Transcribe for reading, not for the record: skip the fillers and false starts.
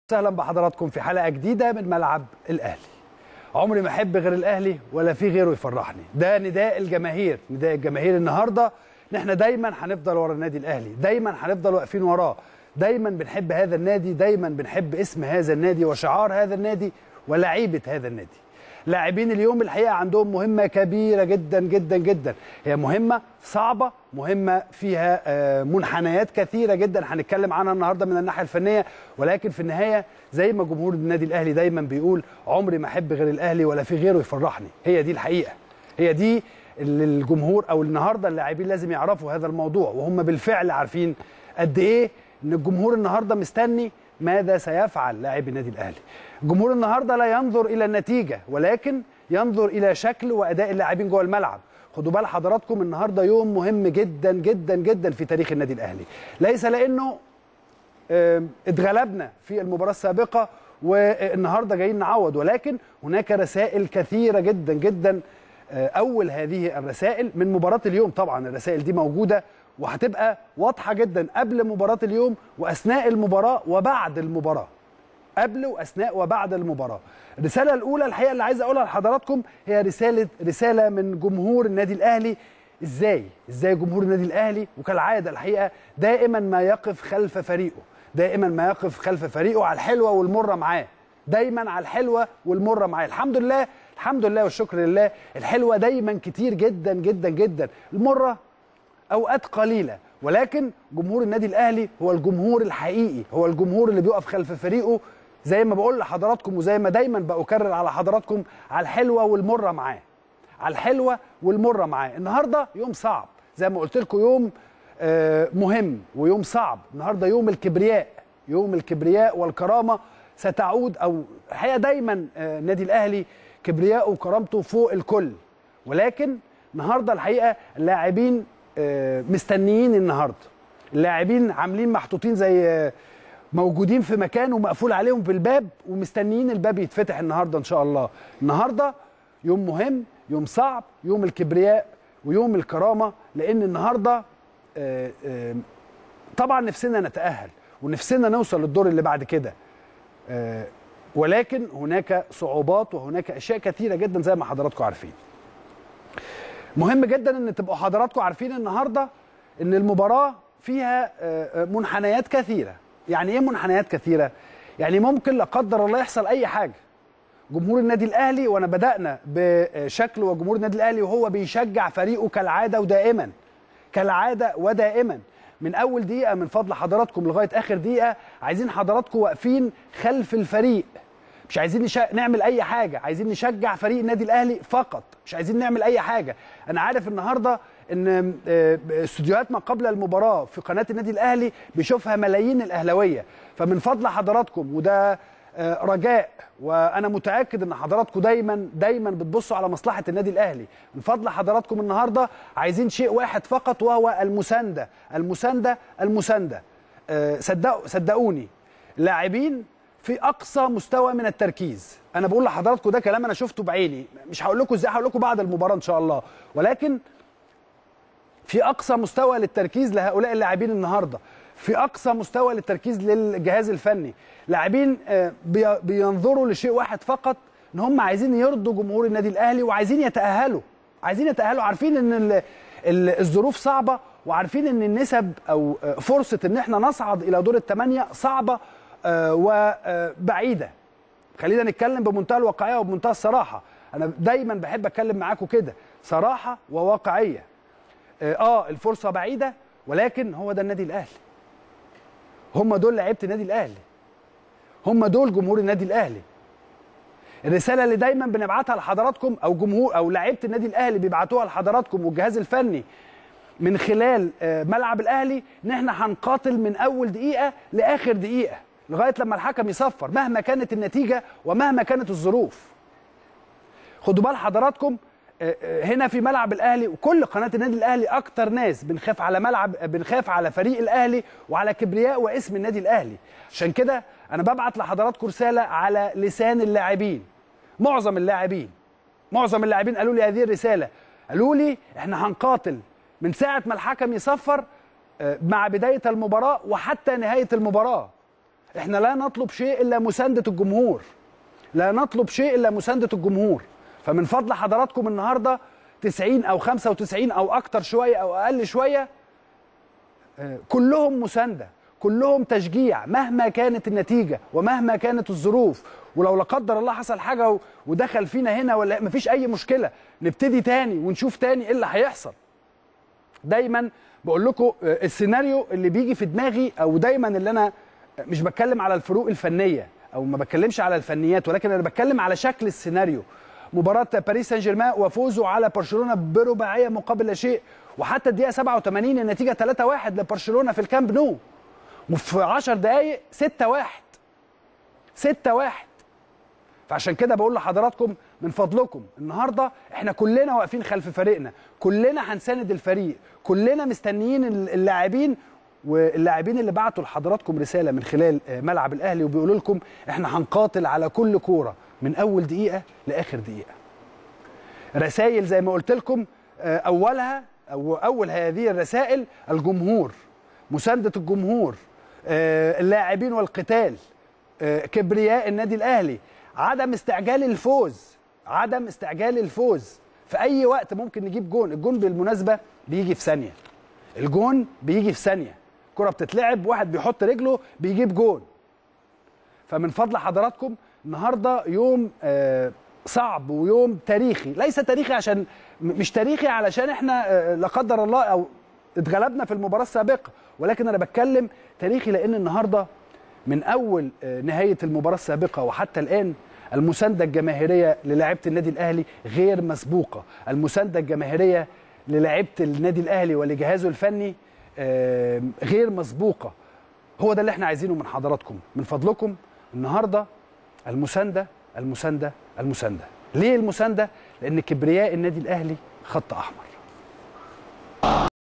اهلا بحضراتكم في حلقه جديده من ملعب الاهلي. عمري ما احب غير الاهلي ولا في غيره يفرحني. ده نداء الجماهير، نداء الجماهير النهارده ان احنا دايما هنفضل ورا النادي الاهلي، دايما هنفضل واقفين وراه، دايما بنحب هذا النادي، دايما بنحب اسم هذا النادي وشعار هذا النادي ولاعيبه هذا النادي. لاعبين اليوم الحقيقه عندهم مهمه كبيره جدا جدا جدا، هي مهمه صعبه، مهمه فيها منحنيات كثيره جدا هنتكلم عنها النهارده من الناحيه الفنيه، ولكن في النهايه زي ما جمهور النادي الاهلي دايما بيقول عمري ما احب غير الاهلي ولا في غيره يفرحني. هي دي الحقيقه، هي دي اللي الجمهور او النهارده اللاعبين لازم يعرفوا هذا الموضوع، وهم بالفعل عارفين قد ايه ان الجمهور النهارده مستني ماذا سيفعل لاعبي النادي الاهلي. الجمهور النهارده لا ينظر الى النتيجه ولكن ينظر الى شكل واداء اللاعبين جوه الملعب. خدوا بال حضراتكم النهارده يوم مهم جدا جدا جدا في تاريخ النادي الاهلي، ليس لانه اتغلبنا في المباراه السابقه والنهارده جايين نعوض، ولكن هناك رسائل كثيره جدا جدا. اول هذه الرسائل من مباراه اليوم، طبعا الرسائل دي موجوده وهتبقى واضحه جدا قبل مباراه اليوم واثناء المباراه وبعد المباراه، قبل واثناء وبعد المباراه. الرساله الاولى الحقيقه اللي عايز اقولها لحضراتكم هي رساله من جمهور النادي الاهلي. ازاي جمهور النادي الاهلي وكالعاده الحقيقه دائما ما يقف خلف فريقه، دائما ما يقف خلف فريقه على الحلوه والمره معاه، دايما على الحلوه والمره معاه. الحمد لله الحمد لله والشكر لله، الحلوه دايما كتير جدا جدا جدا، المره اوقات قليله، ولكن جمهور النادي الاهلي هو الجمهور الحقيقي، هو الجمهور اللي بيقف خلف فريقه زي ما بقول لحضراتكم وزي ما دايما بأكرر على حضراتكم، على الحلوه والمره معاه، على الحلوه والمره معاه. النهارده يوم صعب زي ما قلت لكم، يوم مهم ويوم صعب. النهارده يوم الكبرياء، يوم الكبرياء والكرامه ستعود، او الحقيقه دايما النادي الاهلي كبرياءه وكرامته فوق الكل، ولكن النهارده الحقيقه اللاعبين مستنيين. النهارده اللاعبين عاملين محطوطين زي موجودين في مكان ومقفول عليهم في الباب ومستنيين الباب يتفتح النهارده ان شاء الله. النهارده يوم مهم، يوم صعب، يوم الكبرياء ويوم الكرامه، لان النهارده طبعا نفسنا نتأهل ونفسنا نوصل للدور اللي بعد كده، ولكن هناك صعوبات وهناك اشياء كثيره جدا زي ما حضراتكم عارفين. مهم جدا ان تبقوا حضراتكم عارفين النهارده ان المباراه فيها منحنيات كثيره. يعني ايه منحنيات كثيره؟ يعني ممكن لا قدر الله يحصل اي حاجه. جمهور النادي الاهلي، وانا بدانا بشكل وجمهور النادي الاهلي وهو بيشجع فريقه كالعاده ودائما، كالعاده ودائما، من اول دقيقه من فضل حضراتكم لغايه اخر دقيقه عايزين حضراتكم واقفين خلف الفريق، مش عايزين نعمل اي حاجه، عايزين نشجع فريق النادي الاهلي فقط، مش عايزين نعمل اي حاجه. انا عارف النهارده ان استوديوهات ما قبل المباراه في قناه النادي الاهلي بيشوفها ملايين الاهلاويه، فمن فضل حضراتكم وده رجاء، وانا متاكد ان حضراتكم دايما بتبصوا على مصلحه النادي الاهلي، من فضل حضراتكم النهارده عايزين شيء واحد فقط وهو المسانده، المسانده، المسانده. صدقوني لاعبين في اقصى مستوى من التركيز. انا بقول لحضراتكم ده كلام انا شفته بعيني، مش هقول لكم ازاي، هقول لكم بعد المباراه ان شاء الله، ولكن في اقصى مستوى للتركيز لهؤلاء اللاعبين النهارده، في اقصى مستوى للتركيز للجهاز الفني. لاعبين بينظروا لشيء واحد فقط، ان هم عايزين يرضوا جمهور النادي الاهلي وعايزين يتاهلوا، عايزين يتاهلوا، عارفين ان الظروف صعبه، وعارفين ان النسب او فرصه ان احنا نصعد الى دور الثمانيه صعبه وبعيده. خلينا نتكلم بمنتهى الواقعيه وبمنتهى الصراحه، انا دايما بحب اتكلم معاكم كده صراحه وواقعيه. الفرصه بعيده، ولكن هو ده النادي الاهلي، هم دول لعيبه النادي الاهلي، هم دول جمهور النادي الاهلي. الرساله اللي دايما بنبعتها لحضراتكم او جمهور او لعيبه النادي الاهلي بيبعتوها لحضراتكم والجهاز الفني من خلال ملعب الاهلي، ان احنا هنقاتل من اول دقيقه لاخر دقيقه لغايه لما الحكم يصفر مهما كانت النتيجه ومهما كانت الظروف. خدوا بال حضراتكم هنا في ملعب الاهلي وكل قناه النادي الاهلي اكتر ناس بنخاف على فريق الاهلي وعلى كبرياء واسم النادي الاهلي. عشان كده انا ببعت لحضراتكم رساله على لسان اللاعبين. معظم اللاعبين قالوا لي هذه الرساله، قالوا لي احنا هنقاتل من ساعه ما الحكم يصفر مع بدايه المباراه وحتى نهايه المباراه. احنا لا نطلب شيء الا مسانده الجمهور، لا نطلب شيء الا مسانده الجمهور. فمن فضل حضراتكم النهارده 90 او 95 او اكتر شويه او اقل شويه، كلهم مسانده، كلهم تشجيع مهما كانت النتيجه ومهما كانت الظروف. ولو لا قدر الله حصل حاجه ودخل فينا هنا ولا مفيش اي مشكله، نبتدي تاني ونشوف تاني ايه اللي هيحصل. دايما بقول لكم السيناريو اللي بيجي في دماغي، او دايما اللي انا مش بتكلم على الفروق الفنيه او ما بتكلمش على الفنيات، ولكن انا بتكلم على شكل السيناريو. مباراه باريس سان جيرمان وفوزه على برشلونه برباعيه مقابل لا شيء، وحتى الدقيقه 87 النتيجه 3-1 لبرشلونه في الكامب نو، وفي 10 دقائق 6-1. فعشان كده بقول لحضراتكم من فضلكم النهارده احنا كلنا واقفين خلف فريقنا، كلنا هنساند الفريق، كلنا مستنيين اللاعبين، واللاعبين اللي بعتوا لحضراتكم رساله من خلال ملعب الاهلي وبيقولوا لكم احنا هنقاتل على كل كوره من اول دقيقه لاخر دقيقه. رسائل زي ما قلت لكم اولها او اول هذه الرسائل الجمهور، مسانده الجمهور، اللاعبين والقتال، كبرياء النادي الاهلي، عدم استعجال الفوز. في اي وقت ممكن نجيب جون. الجون بالمناسبه بيجي في ثانيه، كرة بتتلعب واحد بيحط رجله بيجيب جون. فمن فضل حضراتكم النهارده يوم صعب ويوم تاريخي. ليس تاريخي عشان مش تاريخي علشان احنا لا قدر الله او اتغلبنا في المباراه السابقه، ولكن انا بتكلم تاريخي لان النهارده من اول نهايه المباراه السابقه وحتى الان المسانده الجماهيريه للاعيبه النادي الاهلي غير مسبوقه، المسانده الجماهيريه للاعيبه النادي الاهلي ولجهازه الفني غير مسبوقه. هو ده اللي احنا عايزينه من حضراتكم. من فضلكم النهارده المسانده المسانده المسانده. ليه المسانده؟ لان كبرياء النادي الاهلي خط احمر.